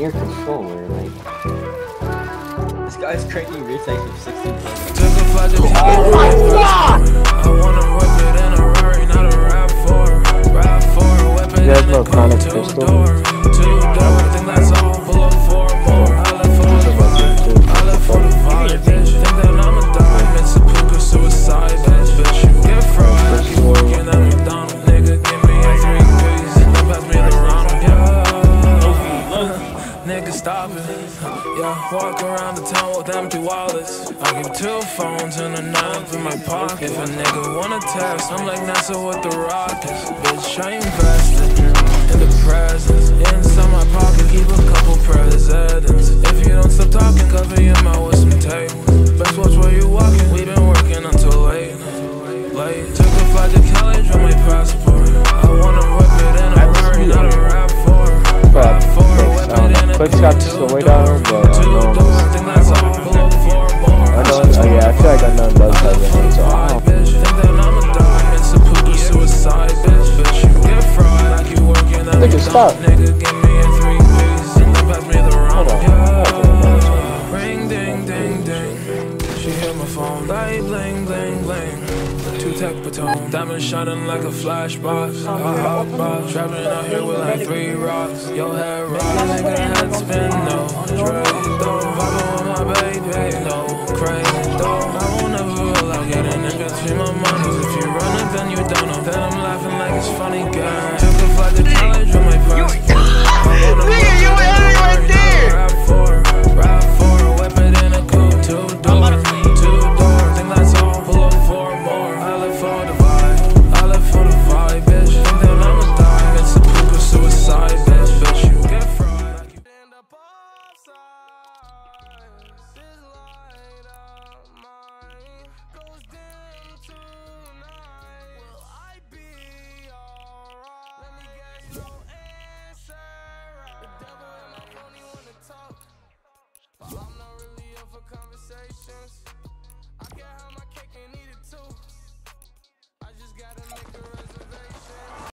your controller, like. This guy's cranky reach like 16 points. Oh my god! I wanna whip it in a Rari, not a RAV4. RAV4, whip it in a coupe, two-door. Two-door, think that's all, pull up 4 more. I live for the vibe, bitch. Think that I'ma die, Mitsubishi suicide, bitch. You get fried, keep working at McDonald's. Nigga, give me a 3-piece, then pass me the Ronald, yeah. Nigga, stop it. Yeah, walk around the town with empty wallets. I keep 2 phones and a knife in my pocket. If a nigga wanna test, I'm like NASA with the rockets. Bitch, I invested in the presents. Inside my pocket, keep a couple presidents. If you don't stop talking, cover your mouth with some tape. Best watch where you walking, we been working until late. Took a flight to Cali, draw my passport. I wanna whip it in a Rari, not a RAV4. Quick shot just the way down, but yeah, I feel like I know those guys. So, nigga, stop. Hold on. Ring, ding, ding, ding. She hit my phone, light, bling, bling, bling. 2 tech baton, diamond shining like a flashbox. Hot box, traveling out here with like 3 rocks. Yo, head rock, nigga, head spin, no. Drake, though, vibing with my baby, no. Crazy, though, I won't ever feel like getting in between my money. If you run it, then you don't know. Then I'm laughing like it's funny, girl. Took a flight to college with my passport. Nigga, you ain't right there! RAV4, whip it in a coupe, 2-door. Two-door, think that's all, pull up 4 more. I live for the vibe, bitch. Think that I'ma die, it's a poop of suicide, bitch. You get fried. End up offside. This light of mine goes dim tonight. Will I be alright? Let me guess, no answer. The devil in my phone, he wanna talk, but I'm not really up for conversations. I can't have my